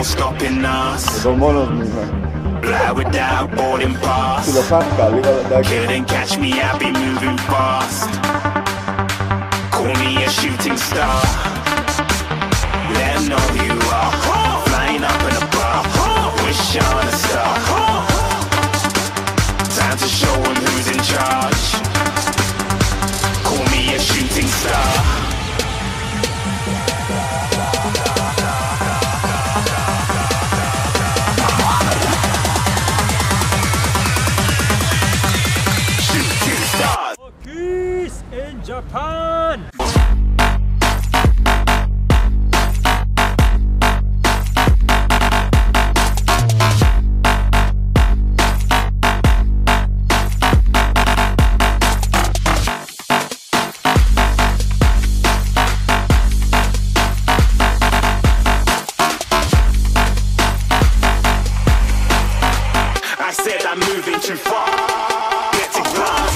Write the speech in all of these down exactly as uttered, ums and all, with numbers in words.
stopping us. Dos monos, mi man. Fly without boarding pass. Si lo casca, arriba del deck. Couldn't catch me, I'll be moving fast. Call me a shooting star. Let 'em know who you are. Flying up in a bar. Wish on a star. Time to show 'em who's in charge. Call me a shooting star. In Japan. I said I'm moving too far. Get it glass.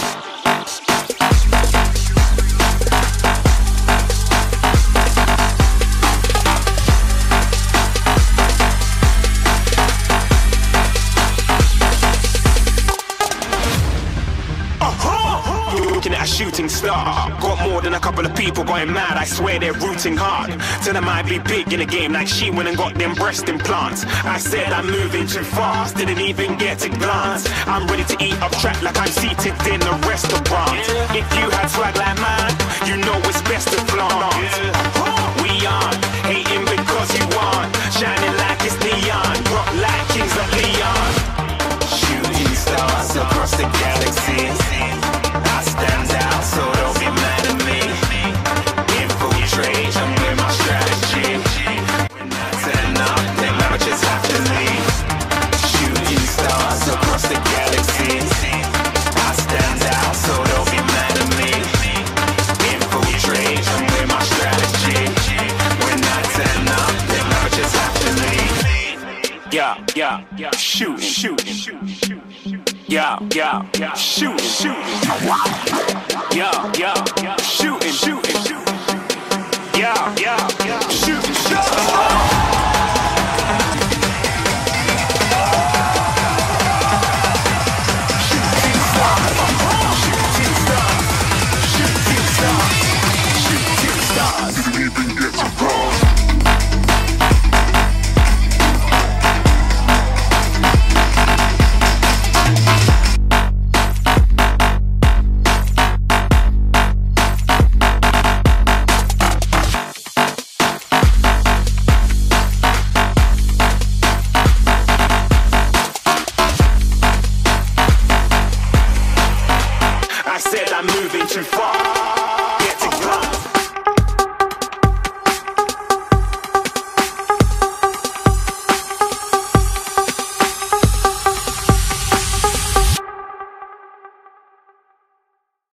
Looking at a shooting star. Got more than a couple of people going mad. I swear they're rooting hard. Tell them I'd be big in the game like she went and got them breast implants. I said I'm moving too fast, didn't even get a glance. I'm ready to eat up track like I'm seated in a restaurant. If you had swag like mine, you know it's best to flaunt. We aren't hating because you aren't shining like it's neon. Rock like kings of Leon. Shooting stars across the galaxy. I stand out, so don't be mad at me. Infiltrate, I'm with my strategy. When I turn up, then amateurs have to leave. Shooting stars across the galaxy. I stand out, so don't be mad at me. Infiltrate, I'm with my strategy. When I turn up, then amateurs have to leave. Yeah, yeah, yeah. Shoot, shoot, shoot. Yeah, yeah, yeah. Shoot, shoot. Yeah, yeah, yeah. Shooting, shooting, shooting. Yeah, yeah, yeah. Shooting, shooting. I said I'm moving too far.